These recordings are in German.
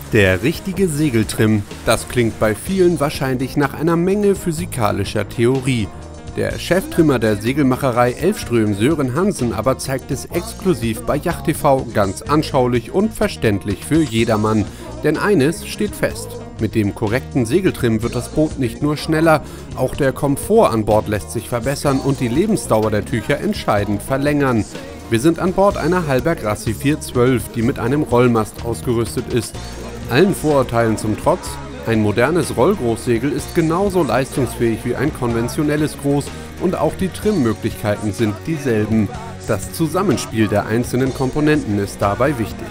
Der richtige Segeltrim, das klingt bei vielen wahrscheinlich nach einer Menge physikalischer Theorie. Der Cheftrimmer der Segelmacherei Elvström, Sören Hansen, aber zeigt es exklusiv bei Yacht TV ganz anschaulich und verständlich für jedermann. Denn eines steht fest: Mit dem korrekten Segeltrim wird das Boot nicht nur schneller, auch der Komfort an Bord lässt sich verbessern und die Lebensdauer der Tücher entscheidend verlängern. Wir sind an Bord einer Halberg Rassi 412, die mit einem Rollmast ausgerüstet ist. Allen Vorurteilen zum Trotz: Ein modernes Rollgroßsegel ist genauso leistungsfähig wie ein konventionelles Groß und auch die Trimmöglichkeiten sind dieselben. Das Zusammenspiel der einzelnen Komponenten ist dabei wichtig.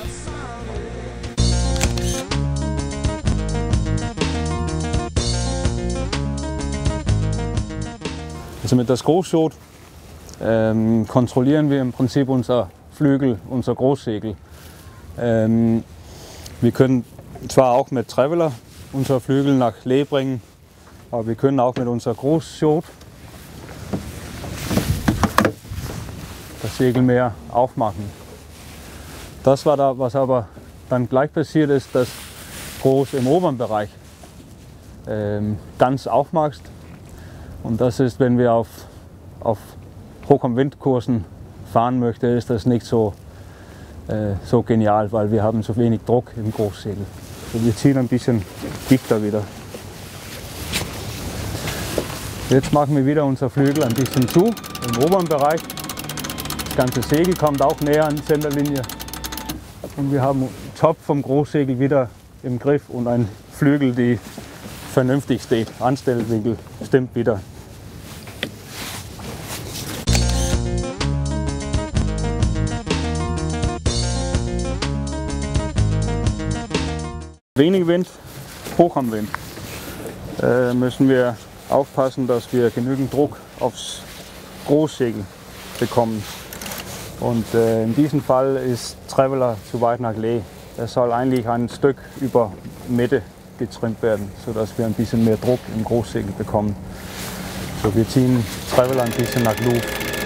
Also mit das Großschot kontrollieren wir im Prinzip unser Flügel, unser Großsegel. Wir können zwar auch mit Traveler unser Flügel nach Lee bringen, aber wir können auch mit unser Großschot das Segel mehr aufmachen. Das war da, was aber dann gleich passiert ist, dass Groß im oberen Bereich ganz aufmachst. Und das ist, wenn wir auf hoch am Windkursen fahren möchten, ist das nicht so genial, weil wir haben so wenig Druck im Großsegel. So, wir ziehen ein bisschen dichter wieder. Jetzt machen wir wieder unser Flügel ein bisschen zu, im oberen Bereich. Das ganze Segel kommt auch näher an die Senderlinie. Und wir haben den Top vom Großsegel wieder im Griff und ein Flügel, die vernünftig steht. Anstellwinkel stimmt wieder. Wenig Wind, hoch am Wind, müssen wir aufpassen, dass wir genügend Druck aufs Großsegel bekommen. Und in diesem Fall ist Traveler zu weit nach Lee. Er soll eigentlich ein Stück über Mitte getrimmt werden, sodass wir ein bisschen mehr Druck im Großsegel bekommen. So, wir ziehen Traveler ein bisschen nach Luft.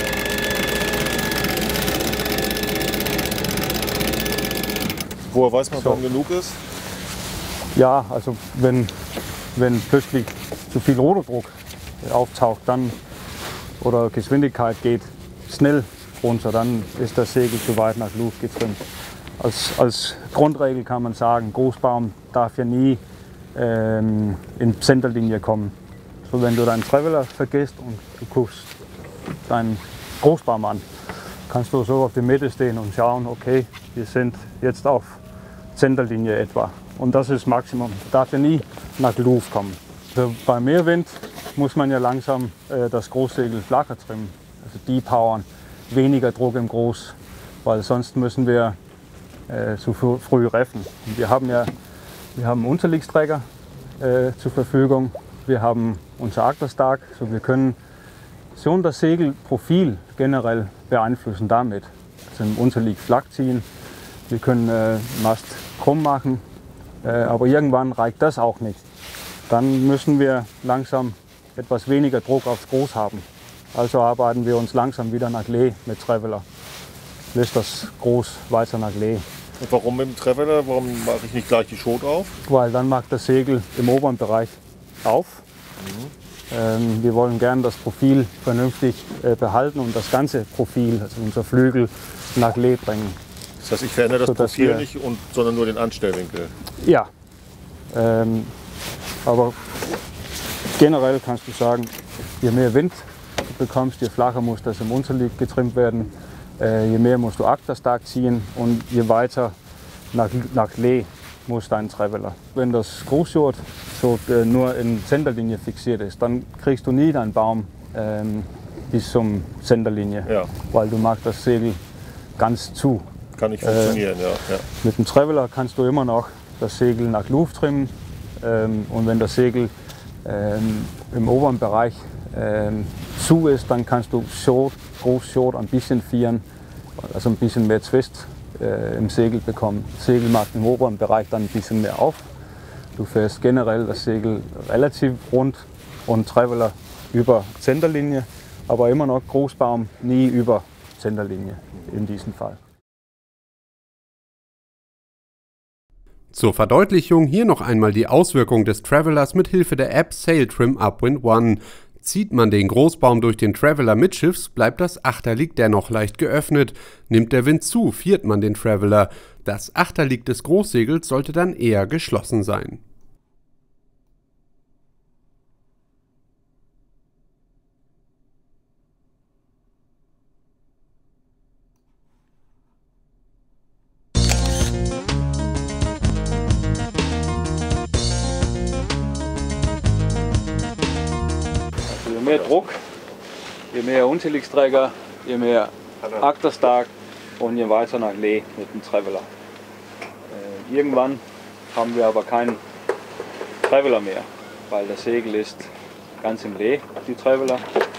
Woher weiß man, wann genug ist? Ja, also wenn plötzlich zu viel Ruderdruck auftaucht, dann oder Geschwindigkeit geht schnell runter, dann ist das Segel zu weit nach Luft getrimmt. Als Grundregel kann man sagen, Großbaum darf ja nie in Centerlinie kommen. So, wenn du deinen Traveler vergisst und du guckst deinen Großbaum an, kannst du so auf der Mitte stehen und schauen, okay, wir sind jetzt auf Centerlinie etwa. Und das ist Maximum. Darf ja nie nach Luft kommen. Also bei Meerwind muss man ja langsam das Großsegel flacher trimmen, also depowern, weniger Druck im Groß, weil sonst müssen wir zu früh reffen. Und wir haben einen Unterliegsträger zur Verfügung, wir haben unser Akterstark, so wir können schon das Segelprofil generell beeinflussen damit. Also im Unterlieg flach ziehen, wir können Mast krumm machen. Aber irgendwann reicht das auch nicht. Dann müssen wir langsam etwas weniger Druck aufs Groß haben. Also arbeiten wir uns langsam wieder nach Lee mit Traveler. Lässt das Groß weiter nach Lee. Und warum mit dem Traveler? Warum mache ich nicht gleich die Schot auf? Weil dann macht das Segel im oberen Bereich auf. Wir wollen gern das Profil vernünftig behalten und das ganze Profil, also unser Flügel, nach Lee bringen. Das heißt, ich verändere das Profil nicht, sondern nur den Anstellwinkel? Ja, aber generell kannst du sagen, je mehr Wind du bekommst, je flacher muss das im Unterlieg getrimmt werden, je mehr musst du Akterstark ziehen und je weiter nach Lee muss dein Traveler. Wenn das Großschot so nur in Senderlinie fixiert ist, dann kriegst du nie deinen Baum bis zum Senderlinie, ja, weil du machst das Segel ganz zu. Kann nicht funktionieren, ja. Mit dem Traveler kannst du immer noch das Segel nach Luft trimmen und wenn das Segel im oberen Bereich zu ist, dann kannst du Großschot ein bisschen vieren, also ein bisschen mehr Twist im Segel bekommen. Das Segel macht im oberen Bereich dann ein bisschen mehr auf. Du fährst generell das Segel relativ rund und Traveler über Senderlinie, aber immer noch Großbaum nie über Senderlinie in diesem Fall. Zur Verdeutlichung hier noch einmal die Auswirkung des Travelers mit Hilfe der App Sailtrim Upwind One. Zieht man den Großbaum durch den Traveler mitschiffs, bleibt das Achterlieg dennoch leicht geöffnet. Nimmt der Wind zu, viert man den Traveler. Das Achterlieg des Großsegels sollte dann eher geschlossen sein. Je mehr Druck, je mehr Unterliegsträger, je mehr Achterstag und je weiter nach Lee mit dem Traveler. Irgendwann haben wir aber keinen Traveler mehr, weil das Segel ist ganz im Lee, die Traveler.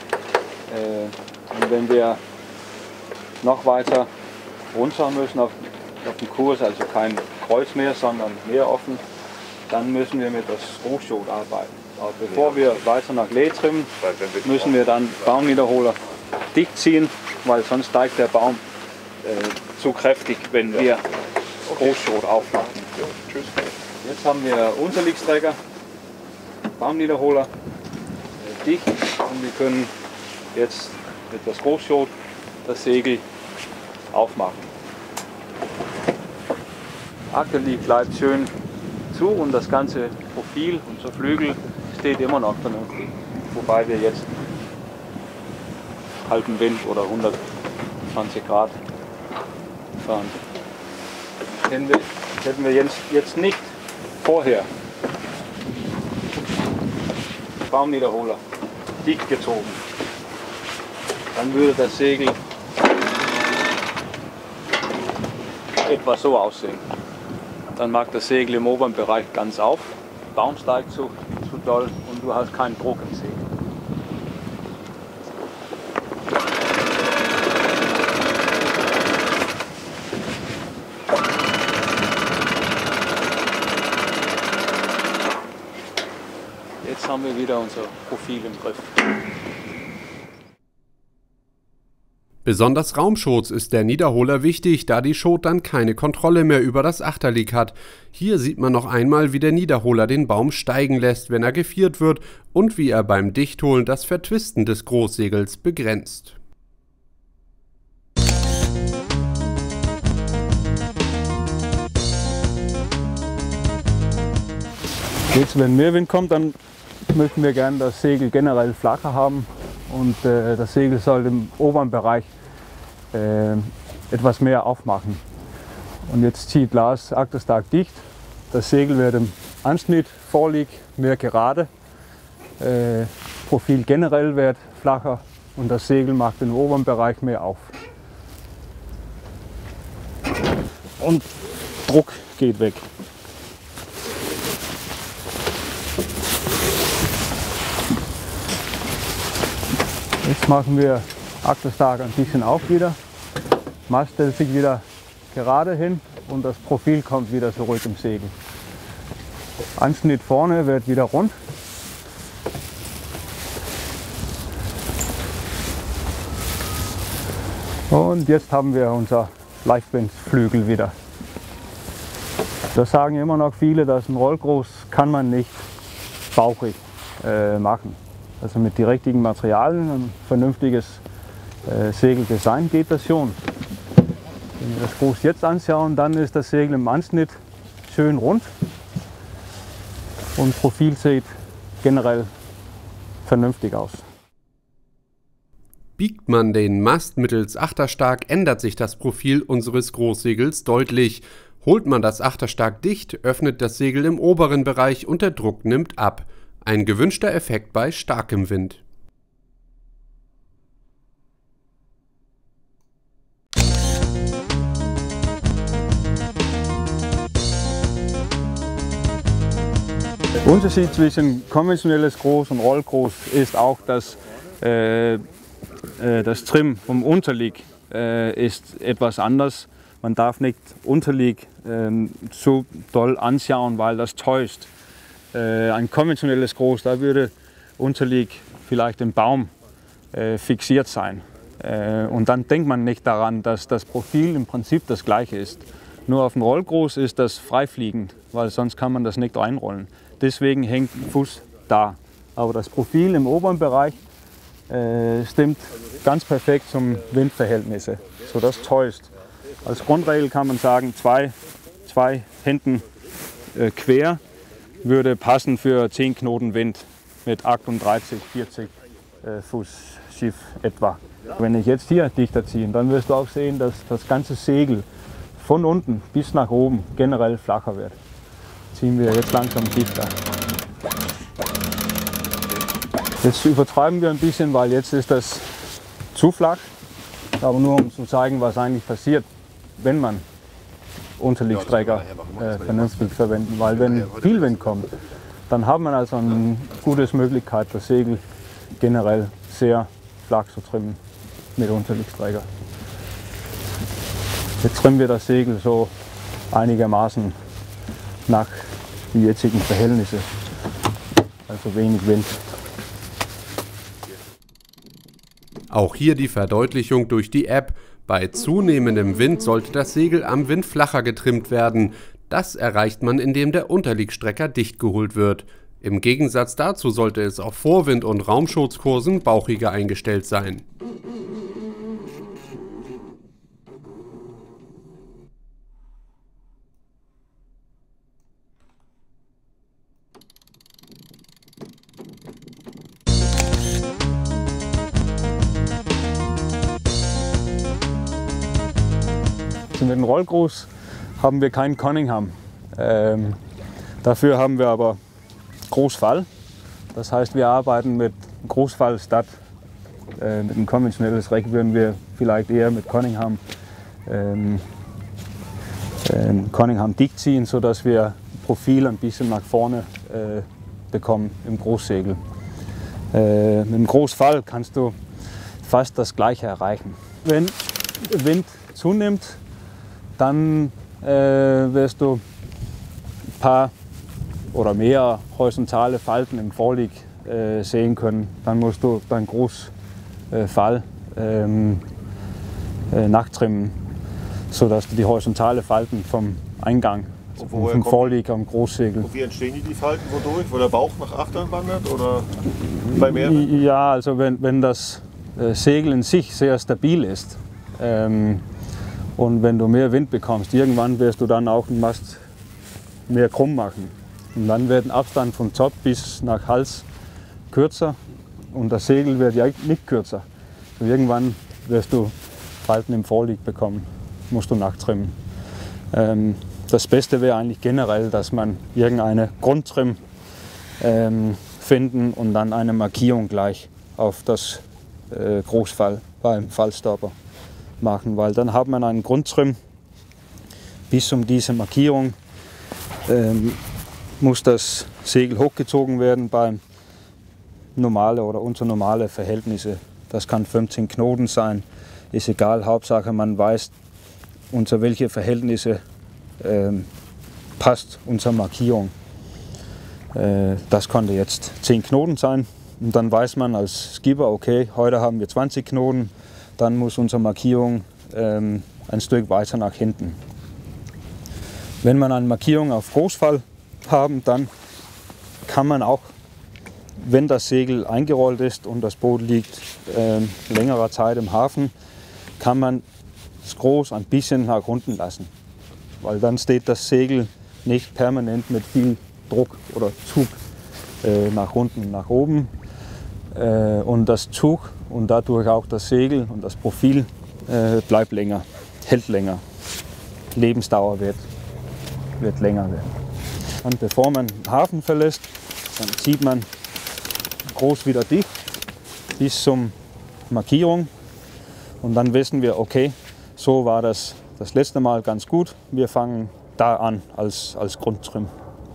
Und wenn wir noch weiter runter müssen auf dem Kurs, also kein Kreuz mehr, sondern mehr offen, dann müssen wir mit das Großschot arbeiten. Aber bevor wir weiter nach Lee trimmen, müssen wir dann Baumniederholer dicht ziehen, weil sonst steigt der Baum zu kräftig, wenn wir Großschot aufmachen. Jetzt haben wir Unterliegsträger, Baumniederholer dicht und wir können jetzt mit das Großschot das Segel aufmachen. Achterlieg bleibt schön zu und das ganze Profil, unser Flügel, steht immer noch vernünftig. Wobei wir jetzt kalten Wind oder 120 Grad fahren. Hätten wir jetzt nicht vorher Baumniederholer dicht gezogen, dann würde das Segel etwa so aussehen. Dann mag das Segel im oberen Bereich ganz auf, der Baum steigt zu doll und du hast keinen Druck im Segel. Jetzt haben wir wieder unser Profil im Griff. Besonders Raumschots ist der Niederholer wichtig, da die Schot dann keine Kontrolle mehr über das Achterlieg hat. Hier sieht man noch einmal, wie der Niederholer den Baum steigen lässt, wenn er geviert wird und wie er beim Dichtholen das Vertwisten des Großsegels begrenzt. Jetzt, wenn mehr Wind kommt, dann möchten wir gerne das Segel generell flacher haben und das Segel soll im oberen Bereich etwas mehr aufmachen. Und jetzt zieht Lars Achterstag dicht, das Segel wird im Anschnitt vorlieg mehr gerade, Profil generell wird flacher und das Segel macht im oberen Bereich mehr auf. Und Druck geht weg. Jetzt machen wir Achterstag ein bisschen auf wieder. Mast stellt sich wieder gerade hin und das Profil kommt wieder zurück im Segel. Anschnitt vorne wird wieder rund. Und jetzt haben wir unser Leichtwindflügel wieder. Das sagen immer noch viele, dass ein Rollgroß kann man nicht bauchig machen. Also mit den richtigen Materialien und vernünftiges Segeldesign geht das schon. Wenn wir das Groß jetzt anschauen, dann ist das Segel im Anschnitt schön rund und Profil sieht generell vernünftig aus. Biegt man den Mast mittels Achterstag, ändert sich das Profil unseres Großsegels deutlich. Holt man das Achterstag dicht, öffnet das Segel im oberen Bereich und der Druck nimmt ab. Ein gewünschter Effekt bei starkem Wind. Der Unterschied zwischen konventionelles Groß und Rollgroß ist auch, dass das Trim vom Unterlieg ist etwas anders. Man darf nicht Unterlieg zu doll anschauen, weil das täuscht. Ein konventionelles Groß, da würde Unterlieg vielleicht im Baum fixiert sein. Und dann denkt man nicht daran, dass das Profil im Prinzip das gleiche ist. Nur auf dem Rollgroß ist das freifliegend, weil sonst kann man das nicht reinrollen. Deswegen hängt der Fuß da. Aber das Profil im oberen Bereich stimmt ganz perfekt zum Windverhältnisse, sodass es täuscht. Als Grundregel kann man sagen, zwei Händen quer würde passen für 10 Knoten Wind mit 38, 40 Fuß Schiff etwa. Wenn ich jetzt hier dichter ziehe, dann wirst du auch sehen, dass das ganze Segel von unten bis nach oben generell flacher wird. Ziehen wir jetzt langsam dichter. Jetzt übertreiben wir ein bisschen, weil jetzt ist das zu flach, aber nur um zu zeigen, was eigentlich passiert, wenn man Unterliegsträger vernünftig verwenden. Weil wenn viel Wind kommt, dann hat man also eine gute Möglichkeit, das Segel generell sehr flach zu trimmen mit Unterliegsträger. Jetzt trimmen wir das Segel so einigermaßen nach den jetzigen Verhältnissen, also wenig Wind. Auch hier die Verdeutlichung durch die App. Bei zunehmendem Wind sollte das Segel am Wind flacher getrimmt werden. Das erreicht man, indem der Unterliegstrecker dicht geholt wird. Im Gegensatz dazu sollte es auf Vorwind- und Raumschutzkursen bauchiger eingestellt sein. Mit dem Rollgroß haben wir keinen Cunningham. Dafür haben wir aber Großfall. Das heißt, wir arbeiten mit Großfall statt mit einem konventionelles Reck würden wir vielleicht eher mit Cunningham dick ziehen, sodass wir Profil ein bisschen nach vorne bekommen im Großsegel. Mit dem Großfall kannst du fast das Gleiche erreichen. Wenn der Wind zunimmt, dann wirst du ein paar oder mehr horizontale Falten im Vorlieg sehen können. Dann musst du deinen Großfall nachtrimmen, sodass du die horizontale Falten vom Eingang, vom Vorlieg am Großsegel. Und wie entstehen die Falten? Wodurch? Wo der Bauch nach achtern wandert oder bei mehr? Ja, also wenn das Segel in sich sehr stabil ist, und wenn du mehr Wind bekommst, irgendwann wirst du dann auch den Mast mehr krumm machen. Und dann wird der Abstand vom Top bis nach Hals kürzer und das Segel wird ja nicht kürzer. Und irgendwann wirst du Falten im Vorlieg bekommen, musst du nachtrimmen. Das Beste wäre eigentlich generell, dass man irgendeine Grundtrim finden und dann eine Markierung gleich auf das Großfall beim Fallstopper machen, weil dann hat man einen Grundtrim. Bis um diese Markierung muss das Segel hochgezogen werden bei normale oder unter normale Verhältnisse. Das kann 15 Knoten sein, ist egal, Hauptsache man weiß, unter welche Verhältnisse passt unsere Markierung. Das konnte jetzt 10 Knoten sein und dann weiß man als Skipper, okay, heute haben wir 20 Knoten, dann muss unsere Markierung ein Stück weiter nach hinten. Wenn man eine Markierung auf Großfall haben, dann kann man auch, wenn das Segel eingerollt ist und das Boot liegt längere Zeit im Hafen, kann man das Groß ein bisschen nach unten lassen. Weil dann steht das Segel nicht permanent mit viel Druck oder Zug nach unten, nach oben. Und das Zug und dadurch auch das Segel und das Profil bleibt länger, hält länger. Lebensdauer wird länger werden. Und bevor man den Hafen verlässt, dann zieht man groß wieder dicht bis zum Markierung und dann wissen wir, okay, so war das letzte Mal ganz gut. Wir fangen da an als Grundtrim.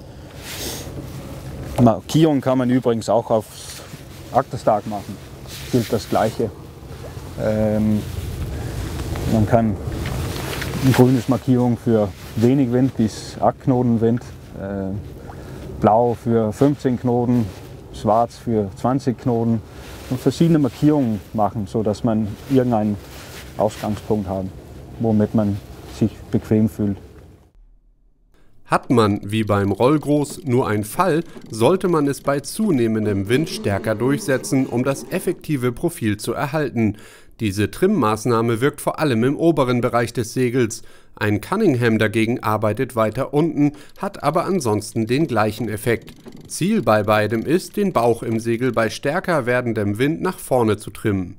Markierung kann man übrigens auch auf Akterstag machen. Gilt das Gleiche. Man kann eine grüne Markierung für wenig Wind bis 8 Knoten Wind, blau für 15 Knoten, schwarz für 20 Knoten und verschiedene Markierungen machen, sodass man irgendeinen Ausgangspunkt hat, womit man sich bequem fühlt. Hat man, wie beim Rollgroß, nur ein Fall, sollte man es bei zunehmendem Wind stärker durchsetzen, um das effektive Profil zu erhalten. Diese Trimmmaßnahme wirkt vor allem im oberen Bereich des Segels. Ein Cunningham dagegen arbeitet weiter unten, hat aber ansonsten den gleichen Effekt. Ziel bei beidem ist, den Bauch im Segel bei stärker werdendem Wind nach vorne zu trimmen.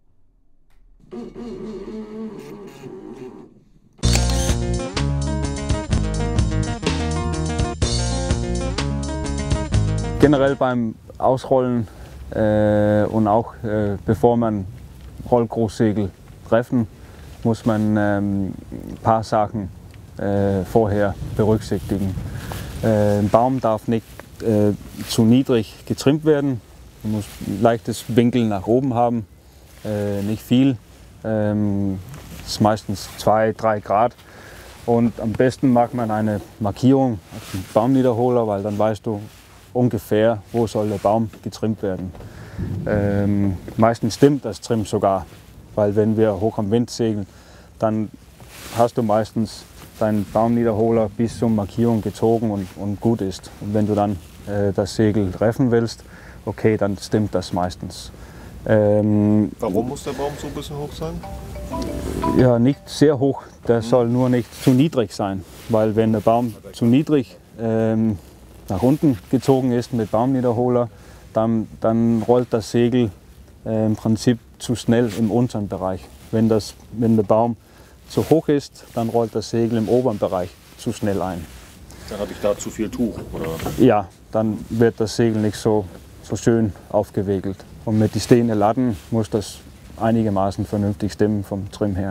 Generell beim Ausrollen und auch bevor man Rollgroßsegel treffen, muss man ein paar Sachen vorher berücksichtigen. Ein Baum darf nicht zu niedrig getrimmt werden, man muss ein leichtes Winkel nach oben haben, nicht viel, ist meistens 2-3 Grad. Und am besten macht man eine Markierung auf den Baumniederholer, weil dann weißt du ungefähr, wo soll der Baum getrimmt werden. Meistens stimmt das Trim sogar, weil wenn wir hoch am Wind segeln, dann hast du meistens deinen Baumniederholer bis zur Markierung gezogen und gut ist. Und wenn du dann das Segel treffen willst, okay, dann stimmt das meistens. Warum muss der Baum so ein bisschen hoch sein? Ja, nicht sehr hoch, der soll nur nicht zu niedrig sein, weil wenn der Baum zu niedrig nach unten gezogen ist mit Baumniederholer, dann rollt das Segel im Prinzip zu schnell im unteren Bereich. Wenn der Baum zu hoch ist, dann rollt das Segel im oberen Bereich zu schnell ein. Dann habe ich da zu viel Tuch, oder? Ja, dann wird das Segel nicht so schön aufgewickelt. Und mit den stehenden Latten muss das einigermaßen vernünftig stimmen vom Trim her.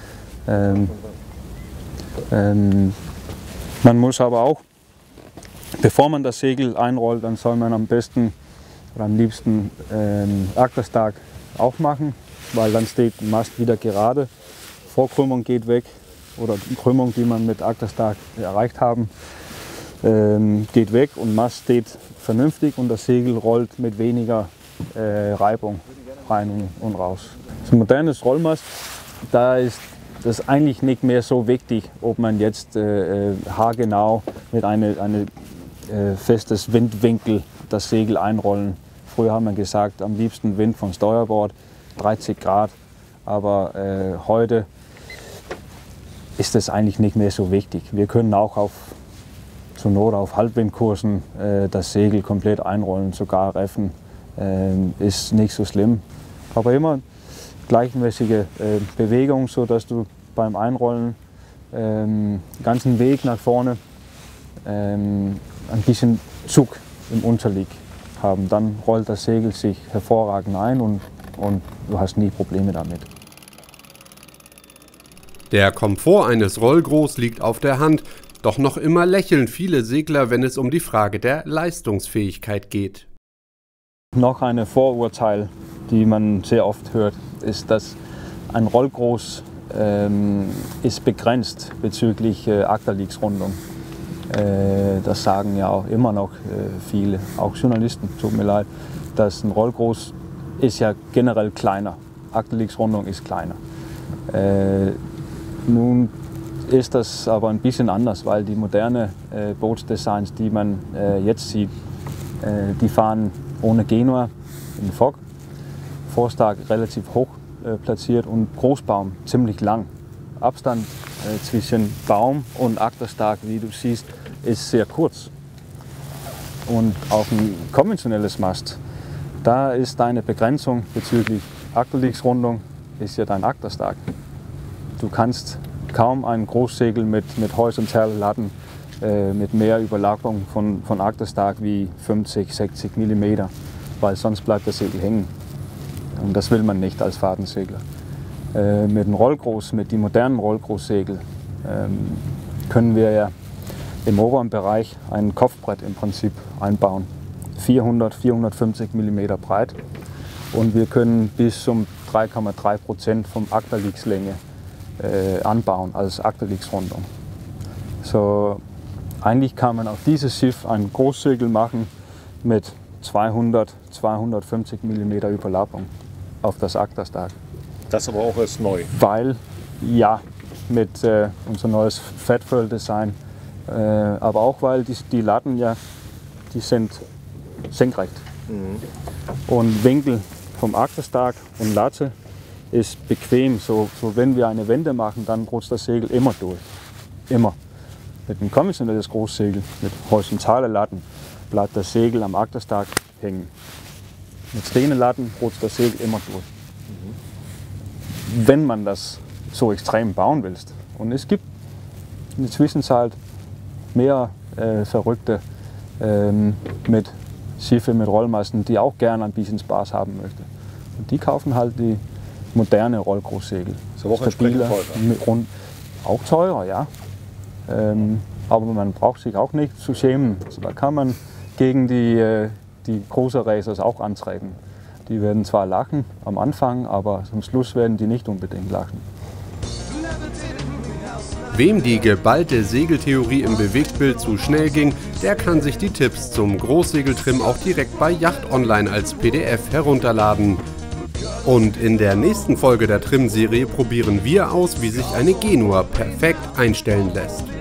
Man muss aber auch, bevor man das Segel einrollt, dann soll man am besten oder am liebsten Akterstag aufmachen, weil dann steht der Mast wieder gerade. Vorkrümmung geht weg oder die Krümmung, die man mit Akterstag erreicht haben, geht weg und Mast steht vernünftig und das Segel rollt mit weniger Reibung rein und raus. Das modernes Rollmast, da ist das eigentlich nicht mehr so wichtig, ob man jetzt haargenau mit einem festes Windwinkel das Segel einrollen. Früher haben wir gesagt, am liebsten Wind vom Steuerbord, 30 Grad, aber heute ist das eigentlich nicht mehr so wichtig. Wir können auch zur Not auf Halbwindkursen das Segel komplett einrollen, sogar reffen, ist nicht so schlimm. Aber immer gleichmäßige Bewegung, sodass du beim Einrollen den ganzen Weg nach vorne ein bisschen Zug im Unterlieg haben. Dann rollt das Segel sich hervorragend ein und du hast nie Probleme damit. Der Komfort eines Rollgroß liegt auf der Hand, doch noch immer lächeln viele Segler, wenn es um die Frage der Leistungsfähigkeit geht. Noch ein Vorurteil, die man sehr oft hört, ist, dass ein Rollgroß ist begrenzt bezüglich Achterliegsrundung. Das sagen ja auch immer noch viele, auch Journalisten, tut mir leid, dass ein Rollgroß ist ja generell kleiner. Achterliegsrundung ist kleiner. Nun ist das aber ein bisschen anders, weil die modernen Bootsdesigns, die man jetzt sieht, die fahren ohne Genua in Fock, Vorstag relativ hoch platziert und Großbaum ziemlich lang. Abstand zwischen Baum und Akterstag, wie du siehst, ist sehr kurz. Und auf ein konventionelles Mast, da ist deine Begrenzung bezüglich Achterliegsrundung, ist ja dein Akterstag. Du kannst kaum ein Großsegel mit horizontalen Latten mit mehr Überlappung von Akterstag wie 50, 60 mm, weil sonst bleibt das Segel hängen. Und das will man nicht als Fahrtensegler. Mit dem Rollgroß, mit den modernen Rollgroßsegel können wir ja im oberen Bereich ein Kopfbrett im Prinzip einbauen. 400, 450 mm breit und wir können bis zum 3,3% vom Akterliegslänge anbauen als Akterliegsrundung. So, eigentlich kann man auf dieses Schiff ein Großsegel machen mit 200, 250 mm Überlappung auf das Akterstag. Das aber auch erst neu. Weil, ja, mit unser neues Fatfurl Design aber auch weil die Latten ja, die sind senkrecht. Und Winkel vom Achterstag und Latte ist bequem. So wenn wir eine Wende machen, dann rutscht das Segel immer durch. Immer. Mit einem konventionellen Großsegel, mit horizontalen Latten, bleibt das Segel am Achterstag hängen. Mit stehenden Latten rutscht das Segel immer durch. Wenn man das so extrem bauen willst. Und es gibt in der Zwischenzeit mehr Verrückte mit Schiffe, mit Rollmasten, die auch gerne ein bisschen Spaß haben möchten. Und die kaufen halt die moderne Rollgroßsegel. So auch stabiler, auch teurer, ja. Aber man braucht sich auch nicht zu schämen. Also da kann man gegen die großen Racers auch antreten. Die werden zwar lachen am Anfang, aber zum Schluss werden die nicht unbedingt lachen. Wem die geballte Segeltheorie im Bewegtbild zu schnell ging, der kann sich die Tipps zum Großsegeltrim auch direkt bei Yacht Online als PDF herunterladen. Und in der nächsten Folge der Trim-Serie probieren wir aus, wie sich eine Genua perfekt einstellen lässt.